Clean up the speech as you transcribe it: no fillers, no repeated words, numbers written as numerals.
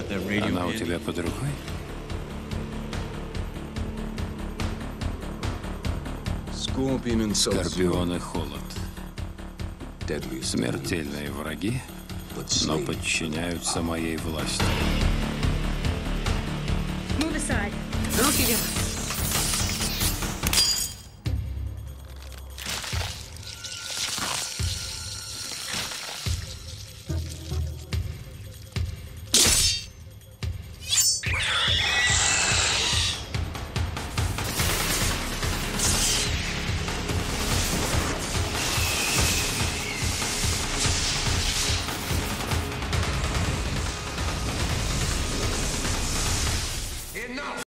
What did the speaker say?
Она у тебя под рукой? Скорпион и холод. Смертельные враги, но подчиняются моей власти. Руки вверх.